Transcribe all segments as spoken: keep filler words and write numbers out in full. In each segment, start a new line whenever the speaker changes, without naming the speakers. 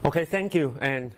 Okay, thank you. And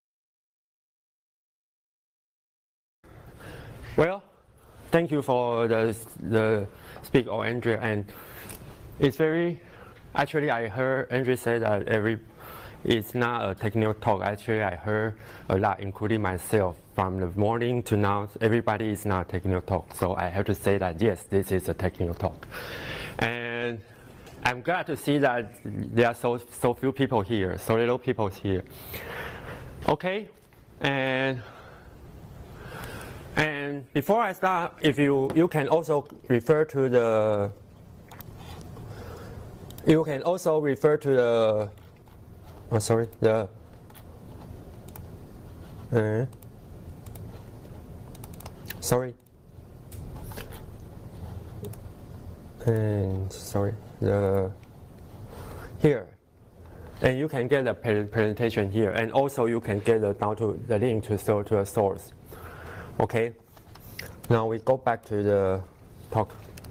well, thank you for the the speak of Andrea. And it's very actually I heard Andrea say that every it's not a technical talk. Actually, I heard a lot, including myself, from the morning to now. Everybody is not a technical talk. So I have to say that yes, this is a technical talk. And I'm glad to see that there are so so few people here, so little people here. Okay, and and before I start, if you you can also refer to the you can also refer to the oh sorry the uh, sorry and sorry the here. And you can get the presentation here, and also you can get the down to the link to so to a source. Okay. Now we go back to the talk.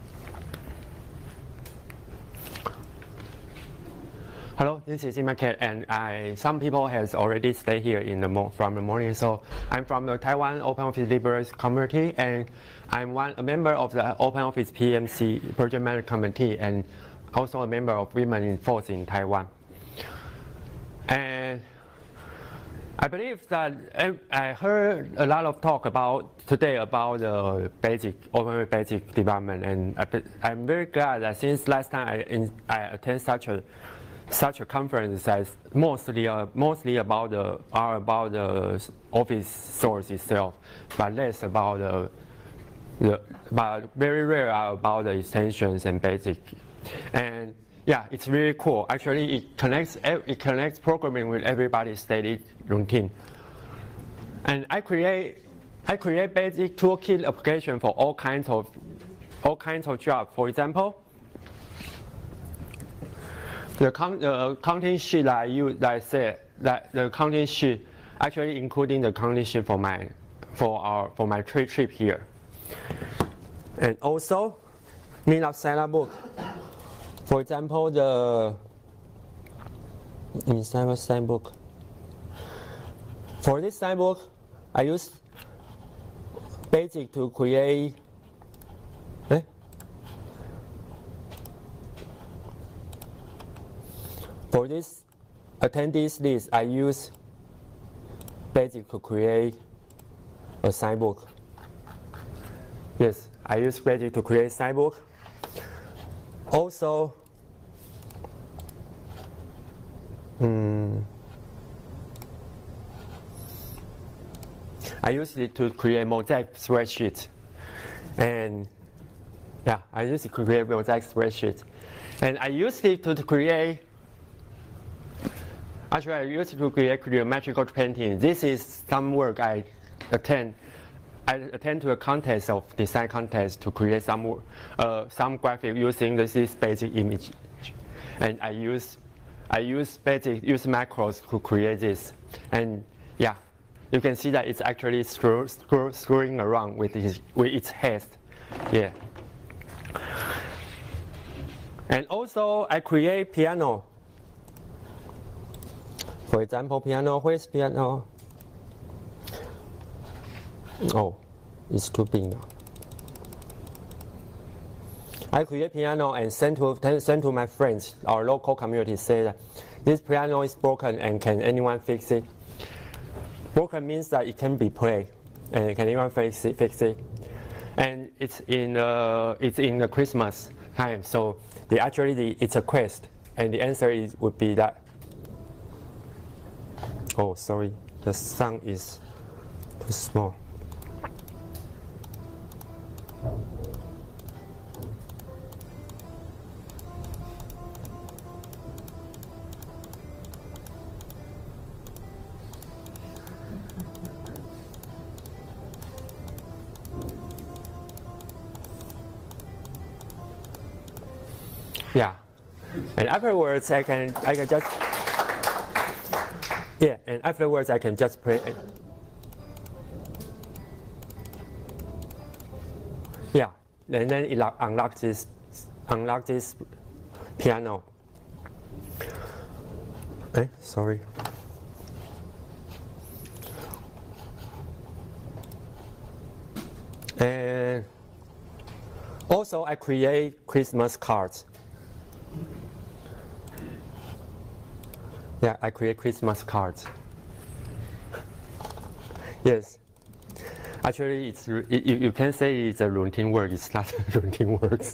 Hello, this is Imaket, and I some people has already stayed here in the mo from the morning. So I'm from the Taiwan OpenOffice Libres community, and I'm one a member of the OpenOffice P M C Project Management Committee, and also a member of Women in Force in Taiwan. And I believe that I heard a lot of talk about today about the basic open basic development, and I'm very glad that since last time I, in, I attend such a such a conference that's mostly uh, mostly about the are about the Office source itself, but less about the the but very rare are about the extensions and basic. And yeah, it's really cool. Actually, it connects it connects programming with everybody's daily routine. And I create I create basic toolkit application for all kinds of all kinds of jobs. For example, the con the counting sheet that I use that I said that the counting sheet actually including the counting sheet for my for our for my trade trip here. And also, Meetup sign-up book. For example, the inside sign book. For this sign book, I use Basic to create. Eh? For this attendees list, I use Basic to create a sign book. Yes, I use Basic to create sign book. Also, um, I use it to create mosaic spreadsheet, and yeah, I use it to create mosaic spreadsheet, and I use it to, to create. Actually, I use it to create geometrical painting. This is some work I attend. I attend to a contest of design contest to create some uh, some graphic using this basic image, and I use I use basic use macros to create this, and yeah, you can see that it's actually screw, screw, screwing around with its with its head, yeah. And also I create piano. For example, piano. Where's piano? Oh, it's too big now. I create piano and send to send to my friends, our local community, say that this piano is broken and can anyone fix it? Broken means that it can be played, and can anyone fix it? Fix it? And it's in uh, it's in the Christmas time, so the actually the, it's a quest, and the answer is would be that. Oh, sorry, the sound is too small. Yeah, and afterwards I can I can just yeah, and afterwards I can just play it. Yeah, and then it unlocks this unlock this piano. Eh, sorry. And also I create Christmas cards. Yeah, I create Christmas cards. Yes. Actually, it's, you, you can say it's a routine work. It's not routine works.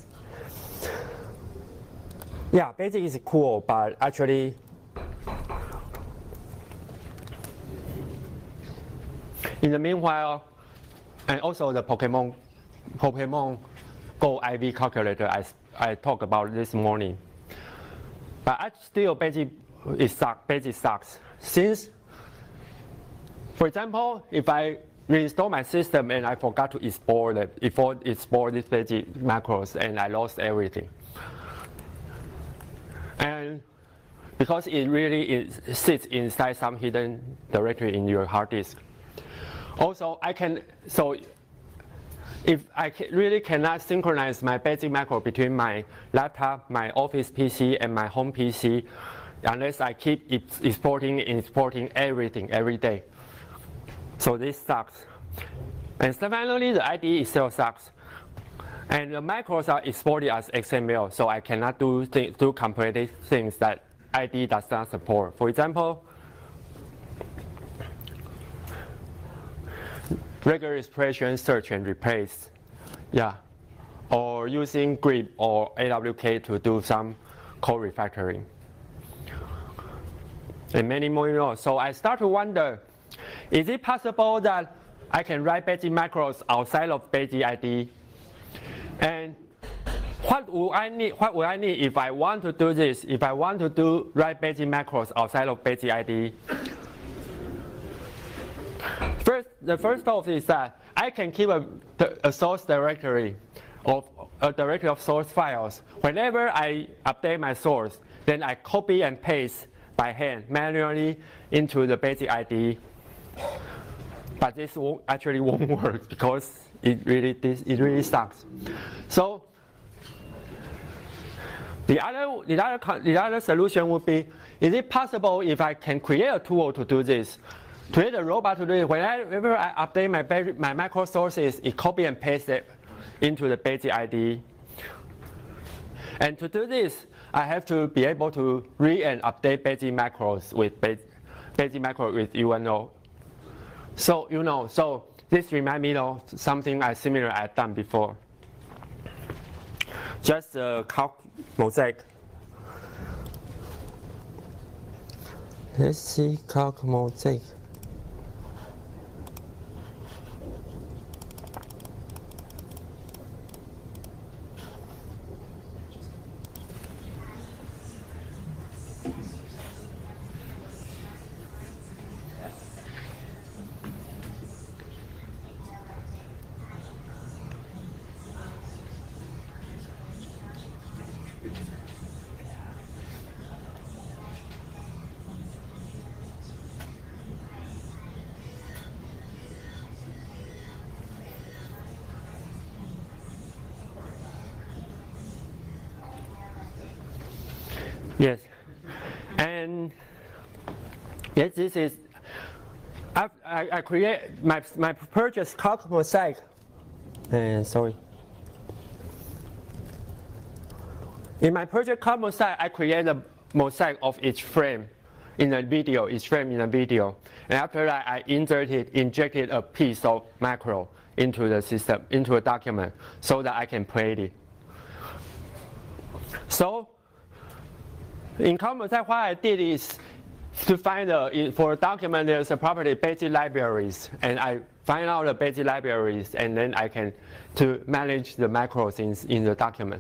Yeah, Basic is cool, but actually, in the meanwhile, and also the Pokemon, Pokemon Go I V calculator I, I talked about this morning. But I still Basic it sucks. Basic sucks. Since, for example, if I reinstall my system and I forgot to export it, before export this Basic macros and I lost everything. And because it really is, sits inside some hidden directory in your hard disk. Also, I can, so if I really cannot synchronize my Basic macro between my laptop, my office P C, and my home P C, unless I keep exporting and exporting everything every day. So this sucks. And finally, the I D E itself sucks. And the macros are exported as X M L, so I cannot do, th do complicated things that I D E does not support. For example, regular expression search and replace, yeah, or using grep or A W K to do some code refactoring, and many more. So I start to wonder, is it possible that I can write Basic macros outside of Basic I D E? And what would I need? What would I need if I want to do this? If I want to do write Basic macros outside of Basic I D E? First, the first thought is that I can keep a, a source directory of a directory of source files. Whenever I update my source, then I copy and paste by hand manually into the Basic I D E. But this won't, actually won't work because it really this, it really sucks. So the other the other the other solution would be: is it possible if I can create a tool to do this? Create a robot to do it. Whenever I update my, my macro sources, it copy and paste it into the Basic I D E. And to do this, I have to be able to read and update Basic macros with Basic macro with U N O. So you know, so this reminds me of something I similar I've done before. Just a calc mosaic. Let's see calc mosaic. Yes, and yes, this is, I, I, I create my, my purchase calc mosaic, and sorry. In my purchase calc mosaic, I create a mosaic of each frame in a video, each frame in a video. And after that, I inserted, injected a piece of macro into the system, into a document, so that I can play it. So, in calc mosaic, what I did is to find the, for a document, there's a property Basic libraries, and I find out the Basic libraries, and then I can to manage the macros in, in the document.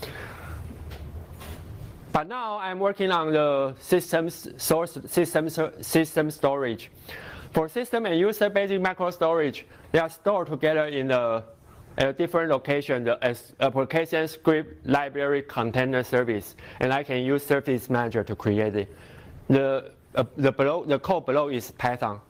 But now I'm working on the system source, system, system storage. For system and user Basic macro storage, they are stored together in a, a different location, the application script library container service, and I can use Service Manager to create it. The, uh, the, below, the code below is Python.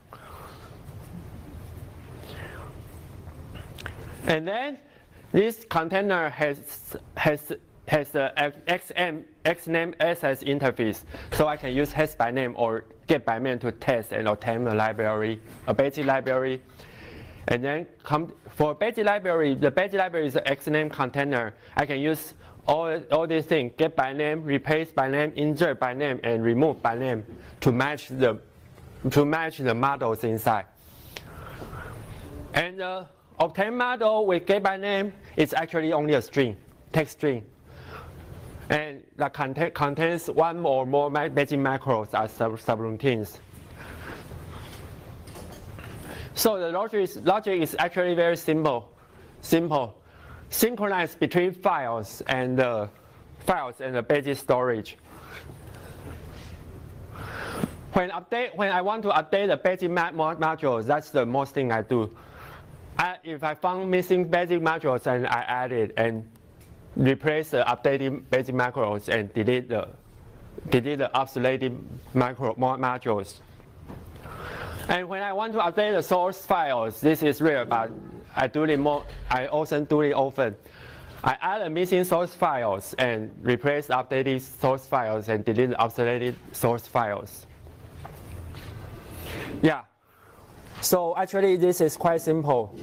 And then this container has, has, has the X M, Xname access interface, so I can use hash by name or get by name to test and obtain a library, a Basic library. And then come for Basic library, the Basic library is an Xname container. I can use all, all these things, get by name, replace by name, insert by name, and remove by name to match the, to match the models inside. And the obtain model with get by name is actually only a string, text string. And that contain, contains one or more basic macros as sub subroutines. So the logic is, logic is actually very simple. Simple. Synchronize between files and the files and the basic storage. When update, when I want to update the basic modules, that's the most thing I do. I, if I found missing basic modules, and I add it and replace the updated basic macros and delete the delete the obsolete macro modules. And when I want to update the source files, this is rare, but I do it more. I also do it often. I add the missing source files and replace the updated source files and delete the obsolete source files. Yeah. So actually, this is quite simple.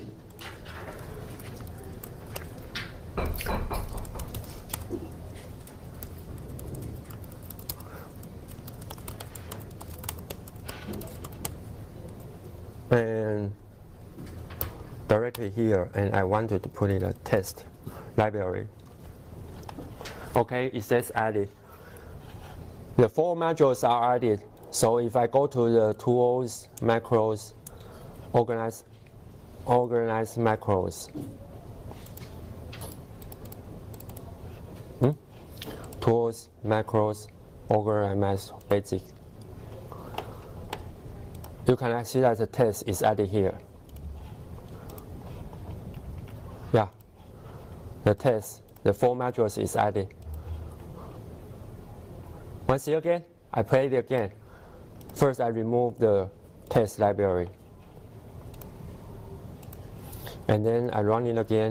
And directly here, and I wanted to put in a test library. Okay, it says added. The four modules are added. So if I go to the tools, macros, organize, organize macros. Hmm? Tools, macros, organize basic. You can see that the test is added here. Yeah, the test, the four modules is added. Once again, I play it again. First, I remove the test library. And then I run it again.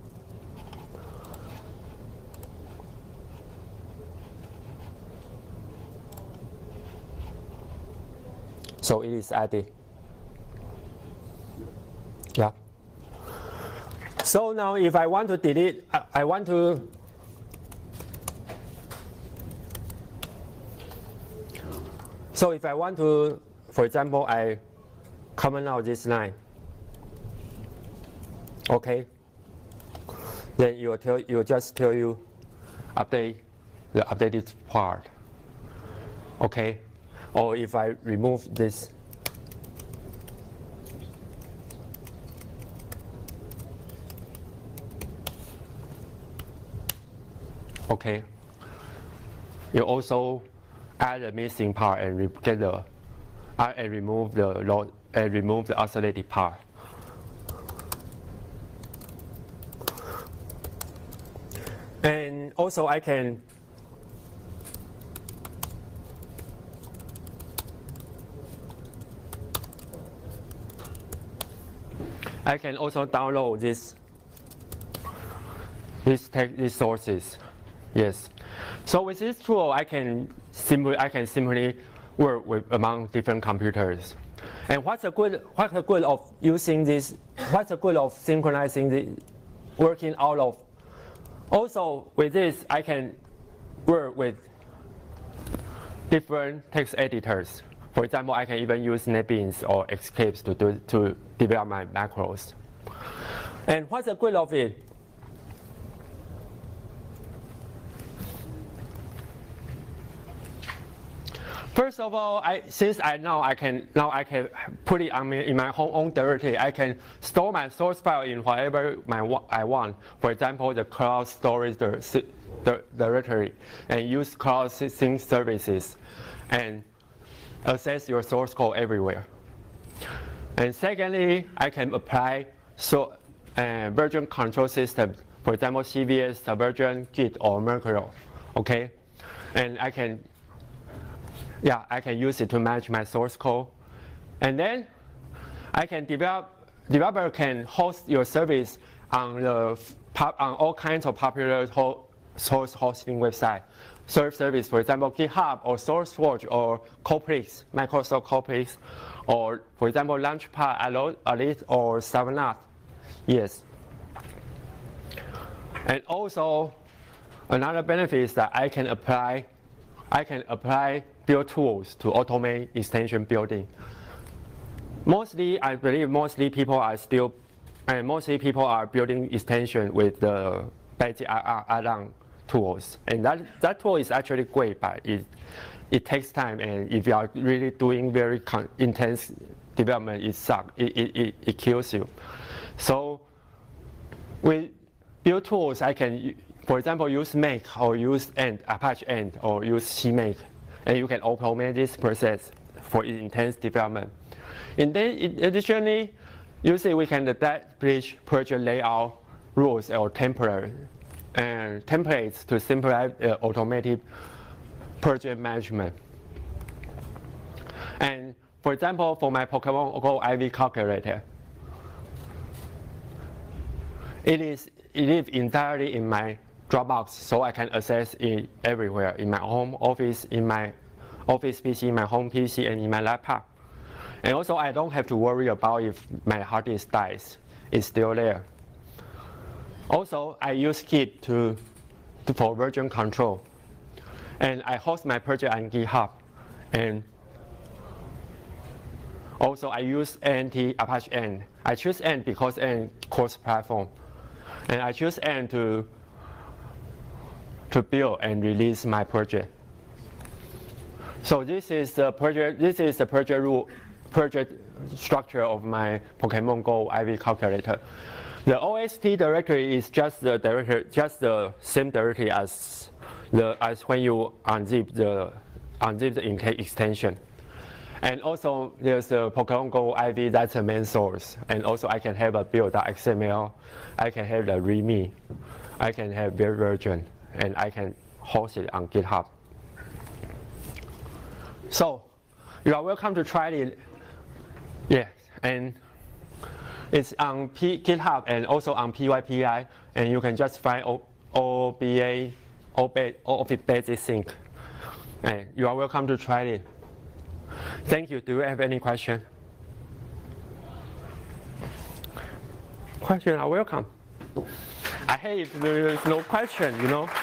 So it is added. Yeah. So now if I want to delete, I want to So if I want to, for example, I comment out this line. Okay. Then it will tell, it will just tell you update the updated part. Okay. Or if I remove this, okay, you also add the missing part and re get the uh, and remove the load and remove the isolated part. And also I can I can also download this this tech these sources. Yes. So with this tool, I can simply I can simply work with among different computers. And what's the good what's the good of using this? What's the good of synchronizing the working out of? Also with this, I can work with different text editors. For example, I can even use NetBeans or Escapes to do to develop my macros. And what's the good of it? First of all, I, since I know I can now I can put it on me in my own, own directory. I can store my source file in whatever my I want. For example, the cloud storage the, the directory, and use cloud sync services, and access your source code everywhere. And secondly, I can apply so uh, version control system. For example, C V S, Subversion, Git, or Mercurial. Okay, and I can. Yeah, I can use it to manage my source code. And then I can develop, developer can host your service on the on all kinds of popular ho source hosting websites. serve service, for example, GitHub or SourceForge or Copilot, Microsoft Copilot, or for example, Launchpad, Alert, or Savannah. Yes. And also, another benefit is that I can apply, I can apply build tools to automate extension building. Mostly, I believe mostly people are still, and mostly people are building extension with the basic add-on tools, and that that tool is actually great, but it it takes time, and if you are really doing very intense development, it sucks. It, it it it kills you. So with build tools, I can, for example, use Make or use End, Apache End, or use CMake, and you can automate this process for intense development. And then, additionally, usually we can establish project layout rules or template and templates to simplify uh, automated project management. And for example, for my Pokemon Go I V calculator, it is it lives entirely in my Dropbox, so I can access it everywhere, in my home office, in my office P C, my home P C, and in my laptop. And also, I don't have to worry about if my hard disk dies. It's still there. Also, I use Git to, to for version control. And I host my project on GitHub. And also, I use A N T, Apache N. I choose N because N cross-platform. And I choose N to, to build and release my project. So this is the project, this is the project rule, project structure of my Pokemon Go I V calculator. The O S T directory is just the directory, just the same directory as the as when you unzip the unzip the extension. And also there's the Pokemon Go I V, that's the main source. And also I can have a build.xml, I can have the README, I can have their version, and I can host it on GitHub. So you are welcome to try it. Yeah, and it's on P GitHub and also on P Y P I, and you can just find O B A, O B A Basic Sync. And you are welcome to try it. Thank you. Do you have any question? Question are welcome. I hate if there is no question, you know.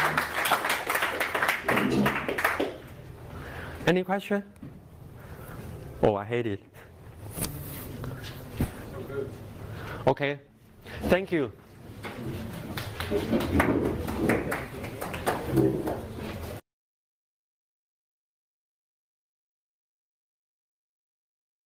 Any question? Oh, I hate it. Okay, thank you.